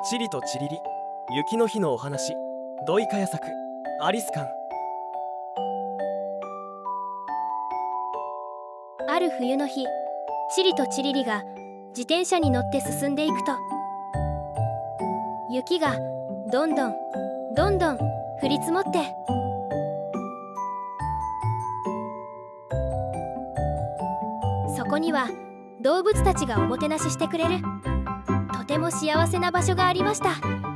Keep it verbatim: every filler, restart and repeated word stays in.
チリとチリリ、雪の日のお話、土井かや作、アリス館。 ある冬の日、チリとチリリが自転車に乗って進んでいくと、雪がどんどんどんどん降り積もって、そこには動物たちがおもてなししてくれるとても幸せな場所がありました。